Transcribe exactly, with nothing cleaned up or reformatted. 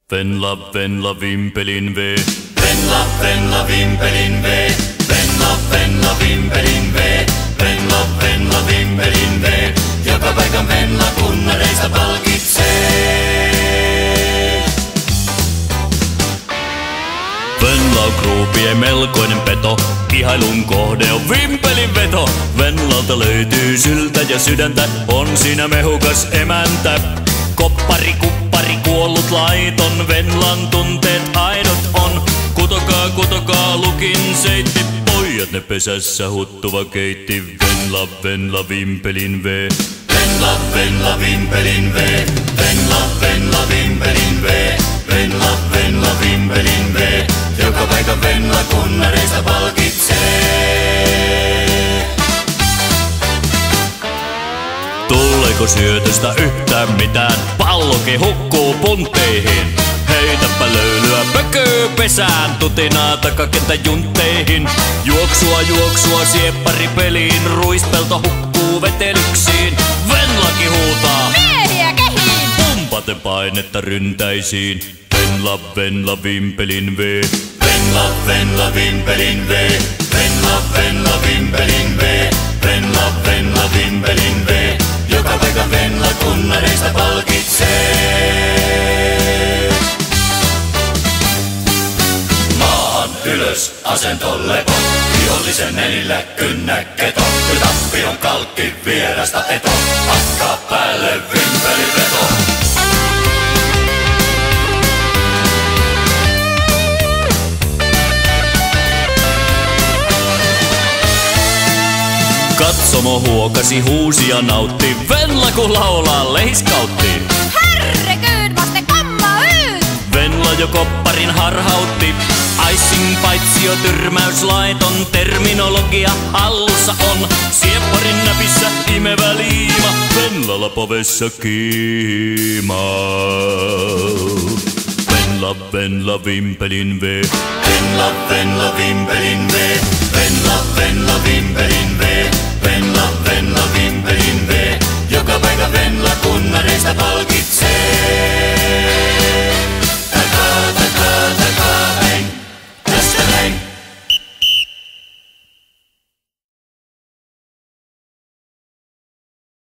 Venla, Venla, Vimpelin vee. Venla, Venla, Vimpelin vee. Venla, Venla, Vimpelin vee. Venla, Venla, Vimpelin vee. Joka paikan Venla kunnareista palkitsee. Venla on groupien melkoinen peto. Ihailun kohde on Vimpelin veto. Venlalta löytyy syltä ja sydäntä. On siinä mehukas emäntä. Koppari, kuppari, kuollut laiton. Venlan tunteet aidot on. Kutokaa, kutokaa, lukin seitti. Pojat ne pesässä huttuva keitti. Venla, Venla, Vimpelin vee. Venla, Venla, Vimpelin vee. Venla, Venla, Vimpelin vee. Venla, Venla, Vimpelin vee. Joka paikan Venla kunnareista palkitsee. Tuleeko syötöstä yhtään mitään? Palloke hukkuu puntteihin. Heitäpä löylyä pököö pesään. Tutinaa takakenttä juntteihin. Juoksua, juoksua, sieppari peliin. Ruispelto hukkuu vetelyksiin. Venlaki huutaa miehiä kehiin. Pumpaten painetta ryntäisiin. Venla, Venla, Vimpelin vee. Venla, Venla, Vimpelin vee. Venla, Venla, Vimpelin vee. Venla, Venla, Vimpelin vee. Joka paikan Venla kunnareista palkitsee. Maahan ylös, asento lepo. Vihollisen nenillä kynnäketo. Nyt tappion kalkki vierasta eto. Hakkaa päälle Vimpelin veto. Katsomo huokasi, huusi ja nautti. Venla kun laulaa leiskautti. Herregud, vaste komma ut! Venla jo kopparin harhautti. Icing paitsio tyrmäys laiton. Terminologia hallussa on. Siepparin näpissä imevä liima. Venlalla povessa kiima. Venla, Venla, Vimpelin vee. Venla, Venla, Vimpelin